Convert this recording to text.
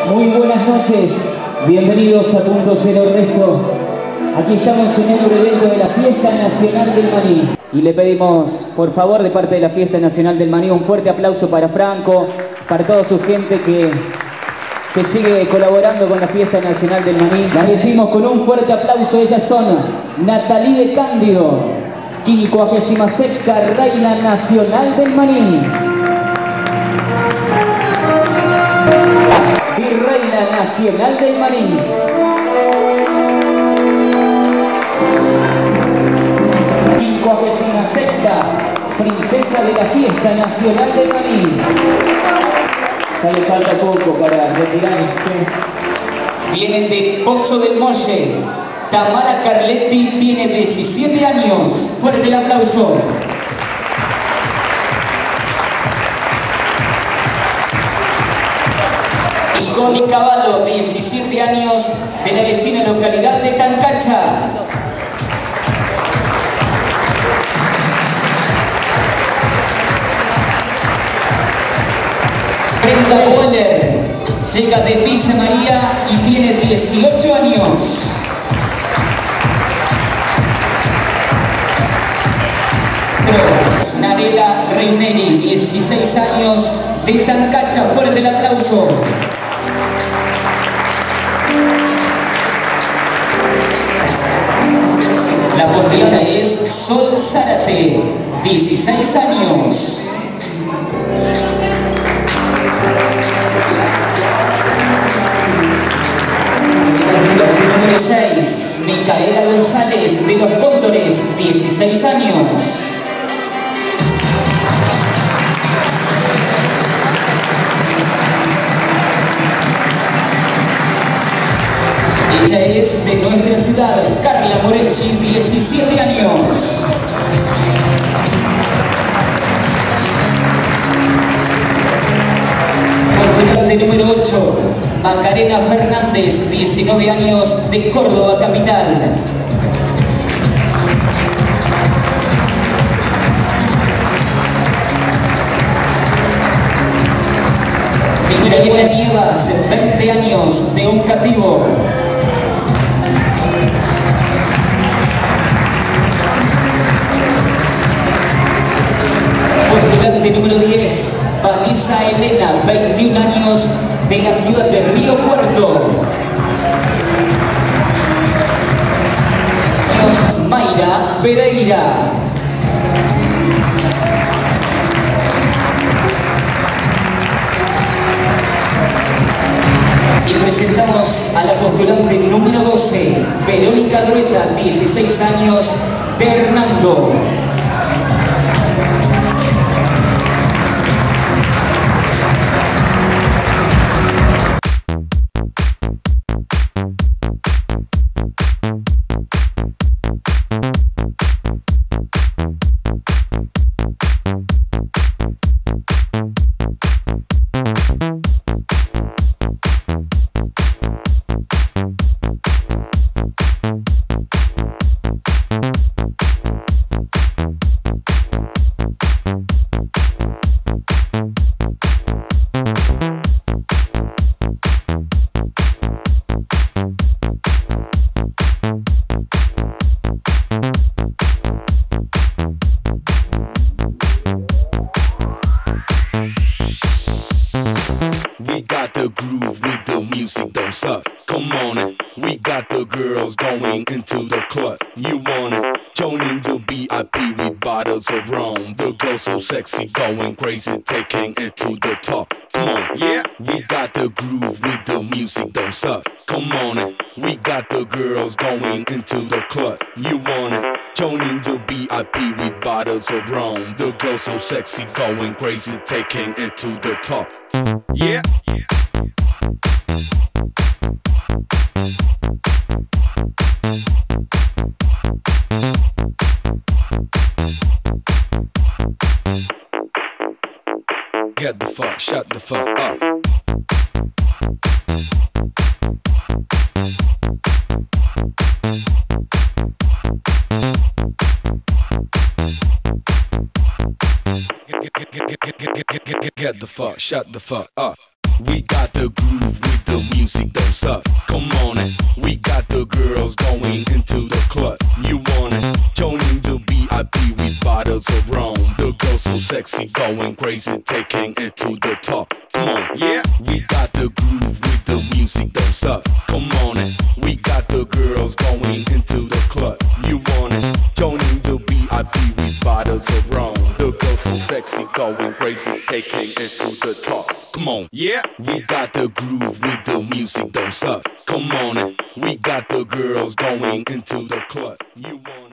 Muy buenas noches, bienvenidos a Punto Cero Resto. Aquí estamos en el evento de la Fiesta Nacional del Maní. Y le pedimos, por favor, de parte de la Fiesta Nacional del Maní, un fuerte aplauso para Franco, para toda su gente que sigue colaborando con la Fiesta Nacional del Maní. Las decimos con un fuerte aplauso, ellas son Natalie de Cándido, 56ª Reina Nacional del Maní. Y Reina Nacional del Maní. Sexta princesa de la Fiesta Nacional del Maní. Ya le falta poco para retirarse. Vienen de Pozo del Molle. Tamara Carletti tiene 17 años. Fuerte el aplauso. Y Connie Cavallo, 17 años, de la vecina localidad de Tancacha. Brenda Boller llega de Villa María y tiene 18 años. Narela Reineri, 16 años, de Tancacha. Fuerte el aplauso. La portilla es Sol Zárate, 16 años. Número 6, Micaela González, de los Cóndores, 16 años. Ella es de nuestra ciudad, Carla Moretti, 17 años. Postulante número 8, Macarena Fernández, 19 años, de Córdoba capital. Micaela Nievas, 20 años, de Uncativo. Postulante número 10, Vanessa Elena, 21 años, de la ciudad de Río Cuarto. Mayra Pereira. Y presentamos a la postulante número 12, Verónica Drueta, 16 años, de Hernando. We got the groove with the music, don't suck. Come on it. We got the girls going into the club. You want it? Join in the VIP with bottles of rum. The girls so sexy, going crazy, taking it to the top. Come on, yeah. We got the groove with the music, don't suck. Come on it. We got the girls going into the club. You want it? Join in the VIP with bottles of rum. The girls so sexy, going crazy, taking it to the top. Yeah. Get the fuck, shut the fuck up. Get the fuck, shut the fuck up. We got the groove with the music don't suck. Come on it, we got the girls going into the club. You want it? Joining the VIP with bottles of rum. The girls so sexy, going crazy, taking it to the top. Come on, yeah, we got the groove with the music don't suck. Come on it, we got the girls going into the club. You want it? Joining the VIP with bottles of rum. The girls so sexy, going crazy, taking it to the top. Come on, yeah, we got the groove with the music don't suck. Come on it, we got the girls going into the club. You want